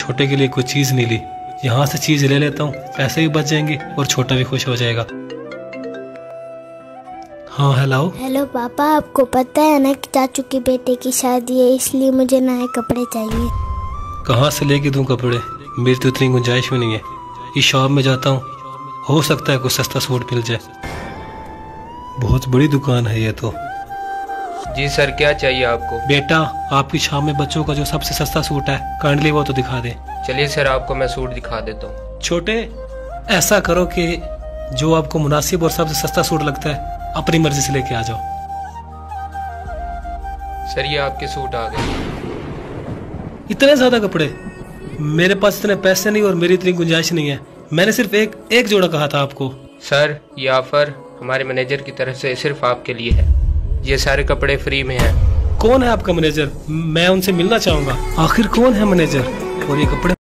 छोटे के लिए कुछ चीज नहीं ली। यहाँ से चीज ले लेता हूँ, पैसे भी बच जाएंगे और छोटा भी खुश हो जाएगा। हाँ हेलो। हेलो पापा, आपको पता है ना कि चाचू के बेटे की शादी है, इसलिए मुझे नए कपड़े चाहिए। कहाँ से लेके दूं कपड़े? मेरी तो इतनी गुंजाइश भी नहीं है। इस शॉप में जाता हूँ, हो सकता है कुछ सस्ता सूट मिल जाए। बहुत बड़ी दुकान है ये तो। जी सर, क्या चाहिए आपको? बेटा, आपकी शॉप में बच्चों का जो सबसे सस्ता सूट है, काइंडली वो तो दिखा दे। चलिए सर, आपको मैं सूट दिखा देता हूँ। छोटे, ऐसा करो कि जो आपको मुनासिब और सबसे सस्ता सूट लगता है अपनी मर्जी से लेके आ जाओ। सर ये आपके सूट आ गए। इतने ज्यादा कपड़े? मेरे पास इतने पैसे नहीं और मेरी इतनी गुंजाइश नहीं है। मैंने सिर्फ एक जोड़ा कहा था आपको। सर ये ऑफर हमारे मैनेजर की तरफ से सिर्फ आपके लिए है। ये सारे कपड़े फ्री में हैं। कौन है आपका मैनेजर? मैं उनसे मिलना चाहूंगा। आखिर कौन है मैनेजर और ये कपड़े